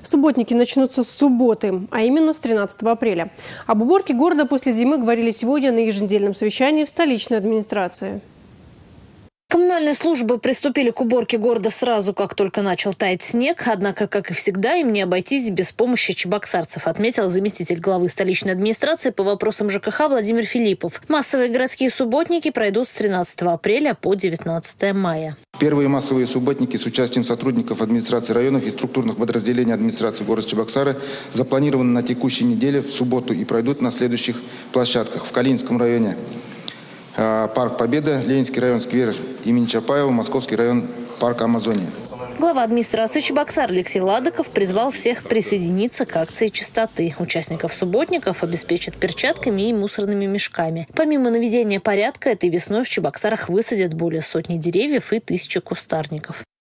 Субботники начнутся с субботы, а именно с 13 апреля. Об уборке города после зимы говорили сегодня на еженедельном совещании в столичной администрации. Коммунальные службы приступили к уборке города сразу, как только начал таять снег. Однако, как и всегда, им не обойтись без помощи чебоксарцев, отметил заместитель главы столичной администрации по вопросам ЖКХ Владимир Филиппов. Массовые городские субботники пройдут с 13 апреля по 19 мая. Первые массовые субботники с участием сотрудников администрации районов и структурных подразделений администрации города Чебоксары запланированы на текущей неделе в субботу и пройдут на следующих площадках. В Калининском районе парк Победа, Ленинский район сквер имени Чапаева, Московский район парк Амазония. Глава администрации Чебоксар Алексей Ладыков призвал всех присоединиться к акции чистоты. Участников субботников обеспечат перчатками и мусорными мешками. Помимо наведения порядка, этой весной в Чебоксарах высадят более 100 деревьев и 1000 кустарников.